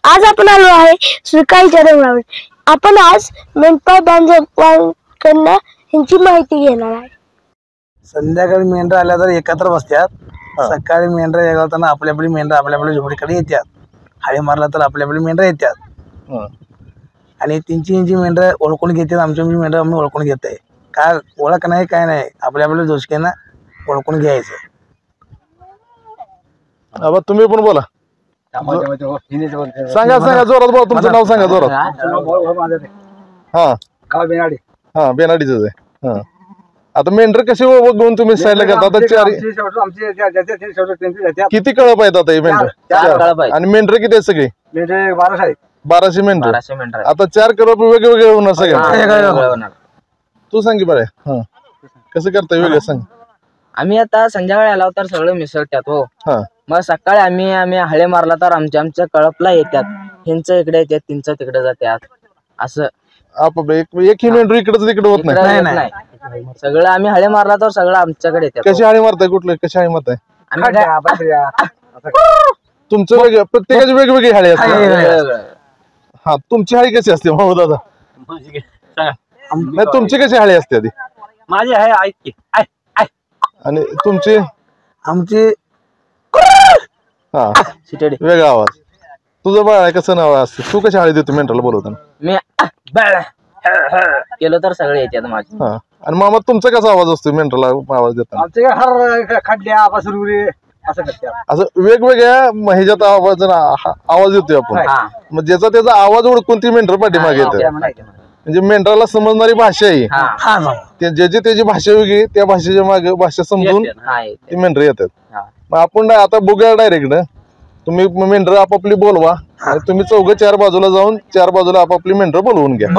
आज आपण आलो आहे सुकाईच्या डोंगरावर. आपण आज मेंढपाळ बांधवांकडनं यांची माहिती घेणार आहे. संध्याकाळी मेंढर आल्या तर एकत्र बसतात. सकाळी मेंढर येताना आपली आपली मेंढर आपल्या झोपडीकडे येतात. हाळी मारला तर आपली आपली मेंढर येतात आणि त्यांची मेंढर ओळखून घेतात. आमची मेंढर आम्ही ओळखून घेत आहे. काय ओळख नाही काय नाही, आपल्या जोशक्यानं ओळखून घ्यायचं. बाबा तुम्ही पण बोला, सांगा सांगा जोरात बोला, तुमचं नाव सांगा जोरात. हा बेनाडीच आहे. आता मेंढर कशी बघून तुम्ही साईडला घेता? आता किती कळप आहेत आता हे मेंढर? आणि मेंढर किती आहेत सगळे? 1200 मेंढर. आता 4 कळप वेगवेगळे होणार सगळे. तू सांगी बरं कसं करताय वेगळं सांग. आम्ही आता संध्याकाळी आलो तर सगळं मिसळतात हो. मग सकाळी आम्ही हळे मारला तर आमच्या कळपला येतात. ह्यांचं इकडे येतात, त्यांचं तिकडे जातात. असं एक ही मेंढर इकडे तिकडे होत नाही. सगळं आम्ही हळे मारला तर सगळं आमच्याकडे येतात. कशी हाळी मारताय? कुठले कशी हाळी मारताय? तुमचं वेगळं, प्रत्येकाची वेगवेगळी हाळी असते. हा तुमची हाळी कशी असते भाऊ दादा? नाही तुमची कशी हाळी असते आधी? माझी आहे ऐक आणि तुमची? आमची वेगळा आवाज. तुझं बाळ आहे कसं नाव असते? तू कशी हाळी देतो मेंढराला बोलवताना? मी केलं तर सगळे येतात माझे. आणि मामा तुमचा कसा आवाज असतो मेंढराला आवाज देताना? असं वेगवेगळ्या ह्याच्यात आवाज येतोय आपण. मग ज्याचा त्याचा आवाज ओळखून ती मेंढर पाठीमागे येते. म्हणजे मेंढराला समजणारी भाषा आहे. ज्याची त्याची भाषा वेगळी, त्या भाषेच्या मागे भाषा समजून ती मेंढर येतात. मग आपण आता बघूया डायरेक्ट. तुम्ही मेंढर आपापली बोलवा आणि तुम्ही 4 बाजूला जाऊन 4 बाजूला आपापली मेंढर बोलवून घ्या.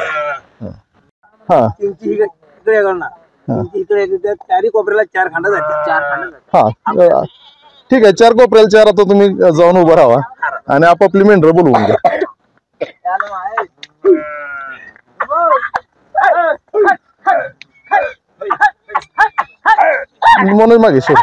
चारी कोपऱ्याला 4 खांड जातात. हा ठीक आहे. 4 कोपऱ्याला 4. आता तुम्ही जाऊन उभं राहा आणि आपापली मेंढर बोलवून घ्या. म्हणून मागे सोड.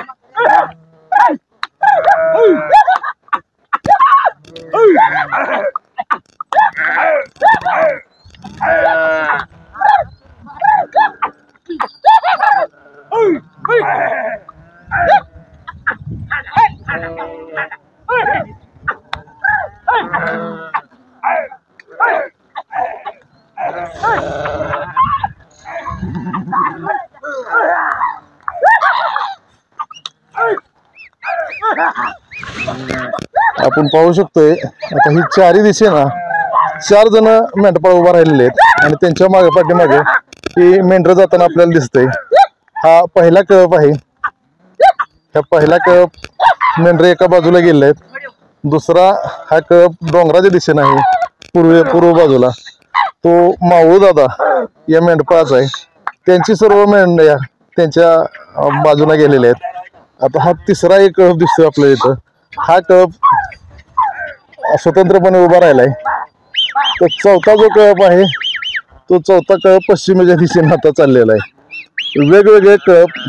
आपण पाहू शकतोय आता ही 4ही दिशेना 4 जण मेंढपाळ उभा राहिलेले आहेत आणि त्यांच्या मागे पाठीमागे ही मेंढर जाताना आपल्याला दिसतंय. हा पहिला कळप आहे. ह्या पहिला कळप मेंढर एका बाजूला गेले आहेत. दुसरा हा कळप डोंगराच्या दिशेने आहे पूर्व बाजूला. तो मावळू दादा या मेंढपाळाचा आहे. त्यांची सर्व मेंढ्या त्यांच्या बाजूला गेलेल्या आहेत. आता हा तिसरा एक कळप दिसतोय आपल्या इथं. हा कळप स्वतंत्रपणे उभा राहिलाय. तर 4था जो कळप आहे तो 4था कळप पश्चिमेच्या दिशेने आता चाललेला आहे. वेगवेगळे कळप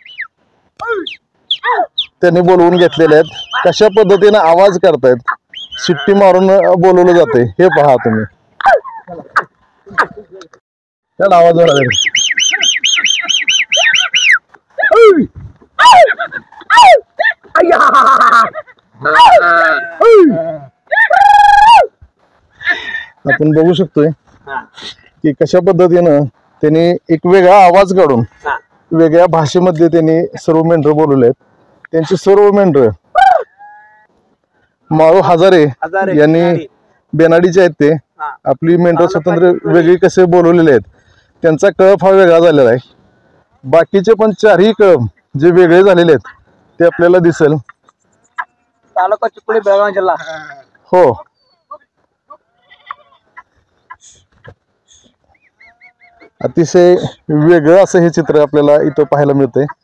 त्यांनी बोलवून घेतलेले आहेत. कशा पद्धतीने आवाज करतायत, शिट्टी मारून बोलवलं जाते हे पहा तुम्ही. त्याला आवाज आपण बघू शकतोय की कशा पद्धतीनं त्यांनी एक वेगळा आवाज काढून वेगळ्या भाषेमध्ये त्यांनी सर्व मेंढर बोलवले आहेत. त्यांची सर्व मेंढर माळू हजारे यांनी बेनाडीचे आहेत. ते आपली मेंढर स्वतंत्र वेगळी कसे बोलवलेले आहेत. त्यांचा कळप हा वेगळा झालेला आहे. बाकीचे पण 4ही कळप जे वेगळे झालेले आहेत ते आपल्याला दिसेल. तालुका चिखली, बेळगाव जिल्हा. हो अतिशय वेगळं असं हे चित्र आपल्याला इथं पाहायला मिळतंय.